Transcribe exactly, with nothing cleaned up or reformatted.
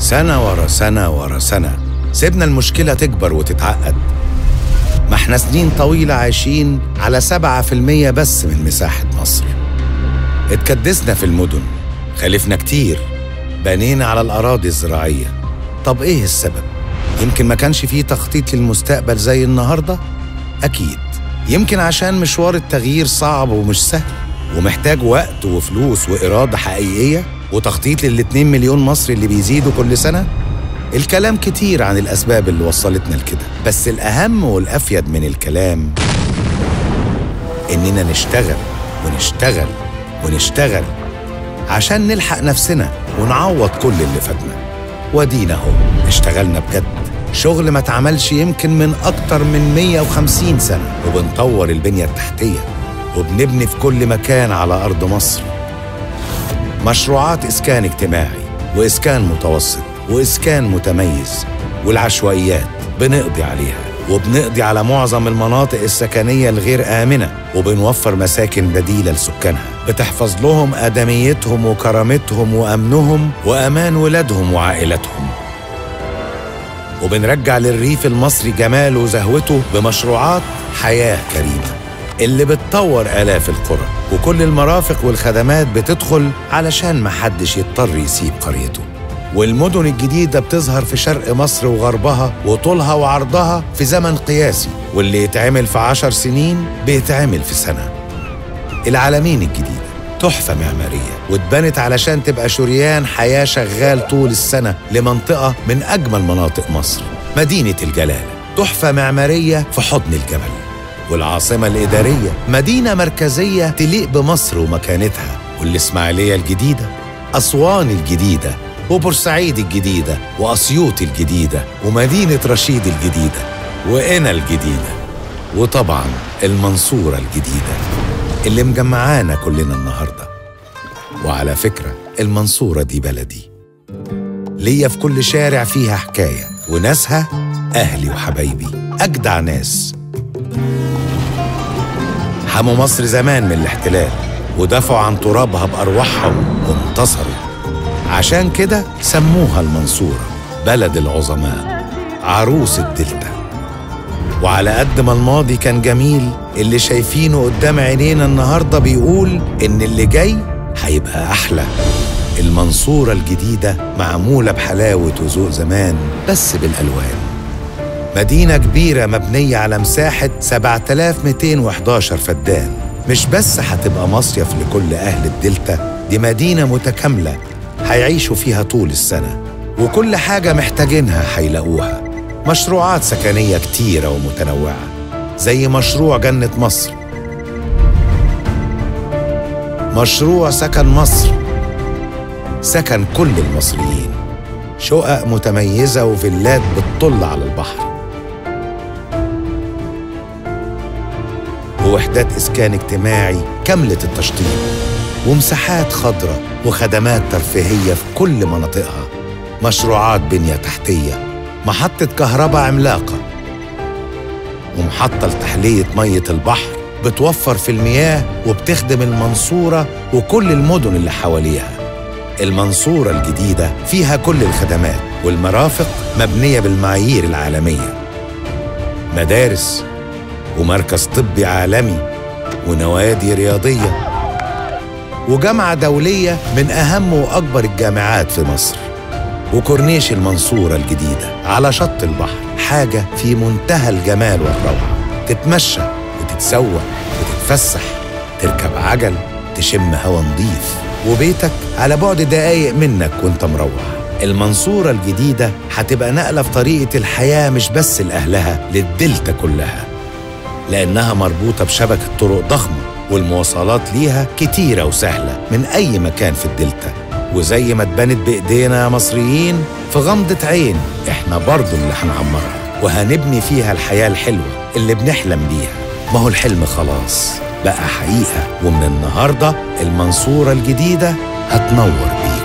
سنة ورا سنة ورا سنة سيبنا المشكلة تكبر وتتعقد. ما احنا سنين طويلة عايشين على سبعة في المية بس من مساحة مصر. اتكدسنا في المدن، خلفنا كتير، بنينا على الأراضي الزراعية. طب ايه السبب؟ يمكن ما كانش فيه تخطيط للمستقبل زي النهاردة؟ أكيد. يمكن عشان مشوار التغيير صعب ومش سهل، ومحتاج وقت وفلوس وإرادة حقيقية وتخطيط للاتنين مليون مصري اللي بيزيدوا كل سنة. الكلام كتير عن الأسباب اللي وصلتنا لكده، بس الأهم والأفيد من الكلام إننا نشتغل ونشتغل ونشتغل عشان نلحق نفسنا ونعوض كل اللي فاتنا. ودينا اهو اشتغلنا بجد، شغل ما اتعملش يمكن من أكتر من مية وخمسين سنة، وبنطور البنية التحتية وبنبني في كل مكان على أرض مصر. مشروعات إسكان اجتماعي وإسكان متوسط وإسكان متميز، والعشوائيات بنقضي عليها، وبنقضي على معظم المناطق السكنية الغير آمنة، وبنوفر مساكن بديلة لسكانها بتحفظ لهم آدميتهم وكرامتهم وأمنهم وأمان ولادهم وعائلتهم. وبنرجع للريف المصري جماله وزهوته بمشروعات حياة كريمة اللي بتطور آلاف القرى، وكل المرافق والخدمات بتدخل علشان محدش يضطر يسيب قريته. والمدن الجديدة بتظهر في شرق مصر وغربها وطولها وعرضها في زمن قياسي، واللي يتعمل في عشر سنين بيتعمل في سنة. العلمين الجديدة تحفة معمارية، واتبنت علشان تبقى شريان حياة شغال طول السنة لمنطقة من أجمل مناطق مصر. مدينة الجلالة تحفة معمارية في حضن الجبل. والعاصمة الإدارية مدينة مركزية تليق بمصر ومكانتها. والإسماعيلية الجديدة، أسوان الجديدة، وبورسعيد الجديدة، وأسيوط الجديدة، ومدينة رشيد الجديدة، وقنا الجديدة، وطبعاً المنصورة الجديدة اللي مجمعانا كلنا النهاردة. وعلى فكرة المنصورة دي بلدي، ليا في كل شارع فيها حكاية، وناسها أهلي وحبايبي أجدع ناس. حموا مصر زمان من الاحتلال ودافعوا عن ترابها بأرواحهم وانتصروا، عشان كده سموها المنصورة بلد العظماء، عروس الدلتا. وعلى قد ما الماضي كان جميل، اللي شايفينه قدام عينينا النهاردة بيقول إن اللي جاي هيبقى أحلى. المنصورة الجديدة معمولة بحلاوة وذوق زمان بس بالألوان. مدينة كبيرة مبنية على مساحة سبعة آلاف ومئتين وإحداشر فدان. مش بس هتبقى مصيف لكل أهل الدلتا، دي مدينة متكاملة هيعيشوا فيها طول السنة، وكل حاجة محتاجينها هيلاقوها. مشروعات سكنية كتيرة ومتنوعة زي مشروع جنة مصر، مشروع سكن مصر، سكن كل المصريين، شقق متميزة وفيلات بتطل على البحر، ووحدات إسكان اجتماعي كاملة التشطيب، ومساحات خضراء وخدمات ترفيهية في كل مناطقها، مشروعات بنية تحتية، محطة كهرباء عملاقة، ومحطة لتحلية مية البحر بتوفر في المياه وبتخدم المنصورة وكل المدن اللي حواليها. المنصورة الجديدة فيها كل الخدمات، والمرافق مبنية بالمعايير العالمية، مدارس ومركز طبي عالمي ونوادي رياضية وجامعة دولية من أهم وأكبر الجامعات في مصر، وكورنيش المنصورة الجديدة على شط البحر، حاجة في منتهى الجمال والروعة. تتمشى وتتسوق وتتفسح، تركب عجل، تشم هوا نضيف، وبيتك على بعد دقايق منك وانت مروح. المنصورة الجديدة هتبقى نقلة في طريقة الحياة مش بس لأهلها، للدلتا كلها، لأنها مربوطة بشبكة طرق ضخمة، والمواصلات ليها كتيرة وسهلة من أي مكان في الدلتا. وزي ما اتبنت بإيدينا يا مصريين في غمضة عين، إحنا برضو اللي هنعمرها وهنبني فيها الحياة الحلوة اللي بنحلم بيها. ما هو الحلم خلاص بقى حقيقة، ومن النهاردة المنصورة الجديدة هتنور بيك.